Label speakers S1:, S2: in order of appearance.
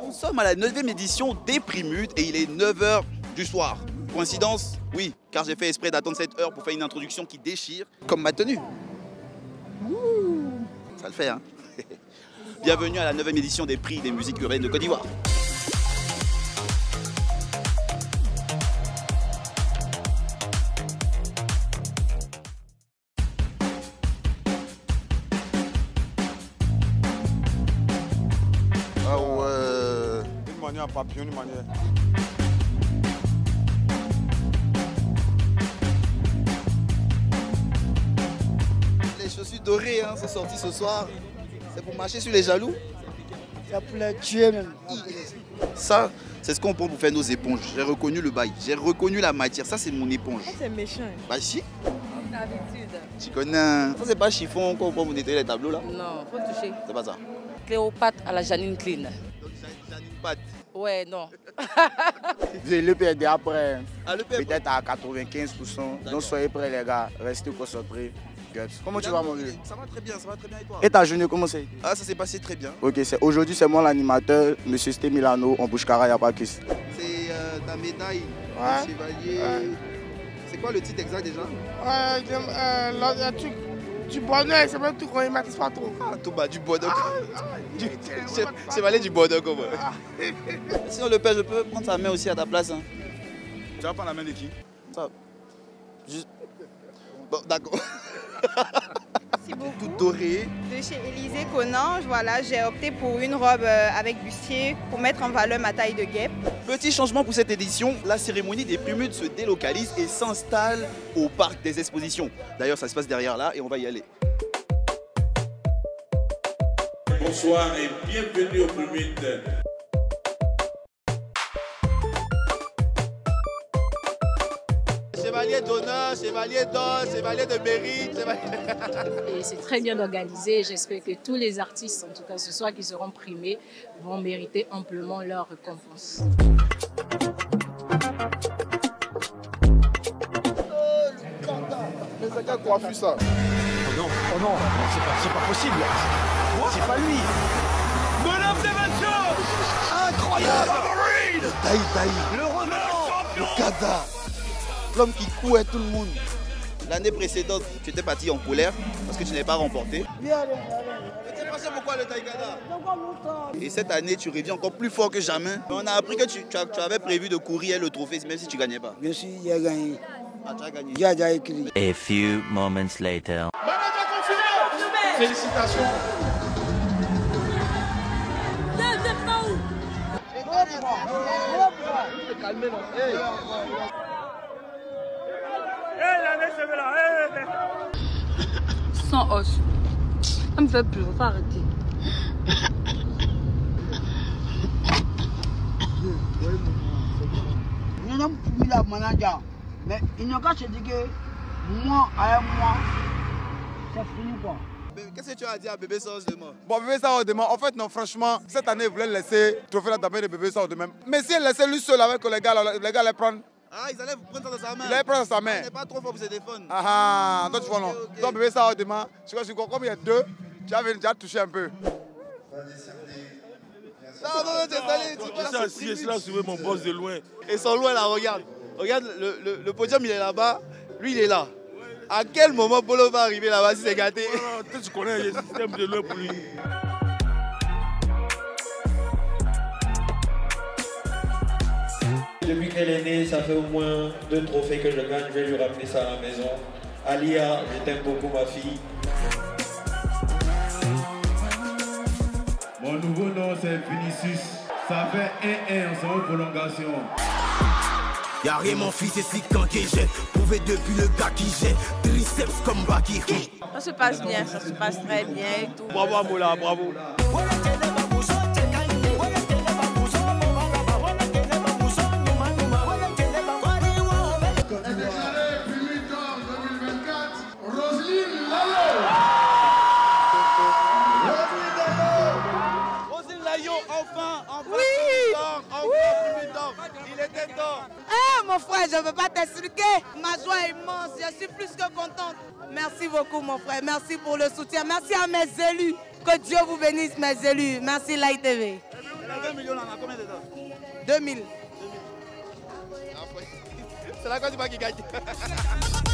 S1: Nous sommes à la 9e édition des Primudes et il est 9 h du soir. Coïncidence? Oui, car j'ai fait exprès d'attendre cette heure pour faire une introduction qui déchire, comme ma tenue. Ça le fait, hein? Bienvenue à la 9e édition des Prix des musiques urbaines de Côte d'Ivoire.
S2: Ah ouais. Une manière papillon, une manière.
S1: Les chaussures dorées hein, sont sorties ce soir. C'est pour marcher sur les jaloux.
S3: C'est pour les tuer même.
S1: Ça, c'est ce qu'on prend pour faire nos éponges. J'ai reconnu le bail, j'ai reconnu la matière. Ça, c'est mon éponge.
S4: C'est méchant.
S1: Bah si.
S4: D'habitude.
S1: Tu connais. Ça, c'est pas chiffon qu'on prend pour nettoyer les tableaux là?
S4: Non, faut toucher.
S1: C'est pas ça.
S4: Cléopâtre à la Janine Clean.
S1: Donc, Janine Pat.
S4: Ouais, non.
S3: Le PD après,
S1: Ah, le père.
S3: peut-être à 95%. Donc soyez prêts les gars, restez concentrés. Comment tu vas mon vieux?
S1: Ça va très bien et toi?
S3: Et ta journée, comment c'est?
S1: Ah, ça s'est passé très bien.
S3: Ok, aujourd'hui c'est moi l'animateur, Monsieur Sté Milano, en Bouchkara, il n'y a pas de question.
S1: C'est ta médaille,
S5: Ouais.
S1: chevalier.
S5: Ouais.
S1: C'est quoi le titre exact déjà?
S5: Le truc du bonheur, c'est même tout qu'on ne maîtrise pas trop.
S1: Ah, tout bas, du Bordeaux. Chevalier du Bordeaux, comment? Sinon, le père, je peux prendre sa main aussi à ta place. Hein.
S2: Tu vas prendre la main de qui?
S1: Ça. Juste. Bon, d'accord.
S6: Merci beaucoup.
S1: Tout doré.
S6: De chez Élisée Conange, voilà, j'ai opté pour une robe avec bustier pour mettre en valeur ma taille de guêpe.
S1: Petit changement pour cette édition, la cérémonie des Primudes se délocalise et s'installe au parc des expositions. D'ailleurs, ça se passe derrière là et on va y aller.
S7: Bonsoir et bienvenue aux Primudes.
S1: Chevalier d'honneur, chevalier d'or, chevalier de mérite.
S8: Et c'est très bien organisé. J'espère que tous les artistes, en tout cas ce soir, qui seront primés, vont mériter amplement leur récompense.
S2: Mais c'est quelle coiffure ça?
S3: Oh non, c'est pas possible. C'est pas lui.
S7: Mesdames et messieurs,
S1: Incroyable! Le renard, le Kada, l'homme qui couait tout le monde. L'année précédente, tu étais parti en colère parce que tu n'avais pas remporté. Tu étais passé pourquoi le Taïgada? Et cette année, tu reviens encore plus fort que jamais. Mais on a appris que tu avais prévu de courir le trophée même si tu ne gagnais pas.
S3: Bien sûr, il a gagné.
S1: Ah, tu as gagné.
S3: Il a déjà écrit.
S9: A few moments later.
S7: félicitations.
S4: Sans os. Ça me fait plus, faut arrêter.
S3: Nous avons pris la manager. Mais il n'y a qu'à se dire que moi, avec moi, c'est fini quoi.
S1: Qu'est-ce que tu as dit à Bébé Soz demain?
S2: Bon, Bébé Sao demain, en fait, non, franchement, cette année, il voulait laisser le trophée de la main de Bébé Sao demain. Mais si elle laissait lui seul avec les gars allaient prendre.
S1: Ah, ils allaient prendre ça dans sa main.
S2: Il allait prendre sa main.
S1: Il n'est pas trop fort pour se défendre.
S2: Ah ah, donc tu vois, non.
S1: Ok.
S2: Donc Bébé Sao demain, je crois que comme il y a deux, tu as déjà touché un peu.
S1: Non, t'es allé, tu vois, là, c'est
S7: Je suis là, mon boss de loin.
S1: Et sans loin là, regarde. Regarde, le podium il est là-bas, lui il est là. À quel moment Polo va arriver là-bas si c'est gâté?
S7: Toi, tu connais le système de loin pour lui.
S10: Depuis qu'elle est née, ça fait au moins 2 trophées que je gagne. Je vais lui ramener ça à la maison. Alia, je t'aime beaucoup ma fille.
S7: Mon nouveau nom c'est Vinicius. Ça fait 1-1 en son prolongation.
S11: Y'a rien mon fils c'est si quand que j'ai prouvé depuis le gars qui j'ai triceps comme Bakiri.
S6: Ça se passe bien, ça se passe très bien et tout.
S1: Bravo Amoula, bravo. Roselyne Layo, enfin,
S6: Oui.
S1: Primude d'or. Il était temps.
S6: Ah mon frère, je ne veux pas t'expliquer. Ma joie est immense, je suis plus que contente. Merci beaucoup mon frère, merci pour le soutien. Merci à mes élus. Que Dieu vous bénisse mes élus. Merci Light TV.
S1: Les 20 millions, on a combien dedans?
S6: 2000.
S1: Ah, ouais.
S5: C'est la Côte d'Ivoire qui gagne.